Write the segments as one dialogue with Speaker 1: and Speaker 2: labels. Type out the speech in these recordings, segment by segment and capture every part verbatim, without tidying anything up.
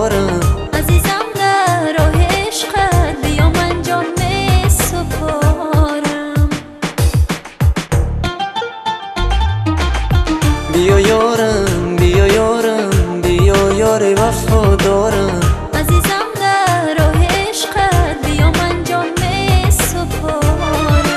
Speaker 1: یارم
Speaker 2: عزیزم در راه عشقت بیا من جان می سپارم.
Speaker 1: بیا یارم بیا یارم بیا یار وفادارم
Speaker 2: عزیزم در راه عشقت بیا من جان می سپارم.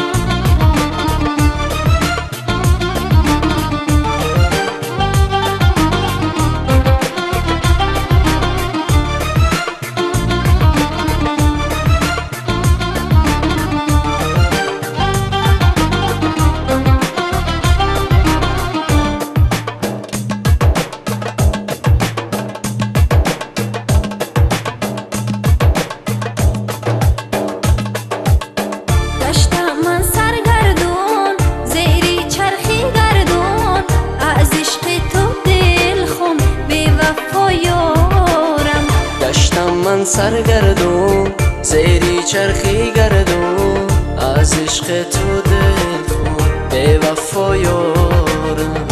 Speaker 1: من سرگردون زیری چرخی گردون از عشق تو دل خون به وفا یارم.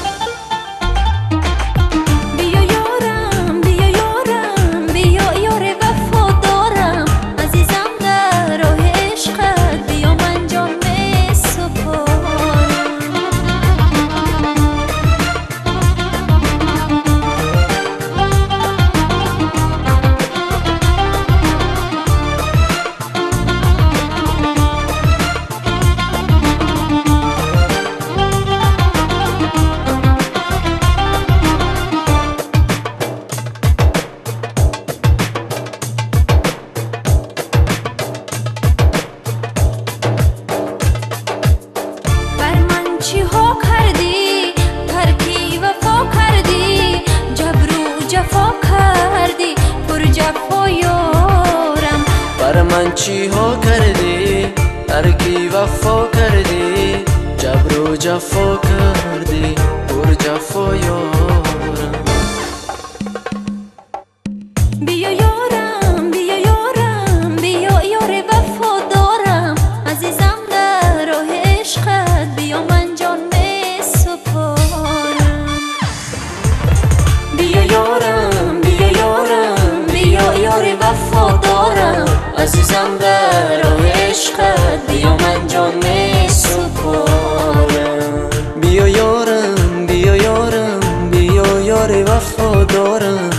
Speaker 2: بیا یارم بیا یارم بیا یار وفادارم عزیزم در راه عشقت بیا من جان می سپارم. چی ها کردی ترکی وفا کردی جبر و جفا کردی پر جفا یارم.
Speaker 1: بر من چی ها کردی ترکی وفا کردی جبر و جفا کردی پر جفا یارم.
Speaker 2: بیا یارم بیا یارم بیا یار وفادارم عزیزم در راه عشقت بیا من جان می سپارم.
Speaker 1: بیا یارم بیا یارم بیا یار وفادارم عزیزم در راه عشقت بیا من جان می سپارم. بیا یارم بیا یارم بیا یار وفادارم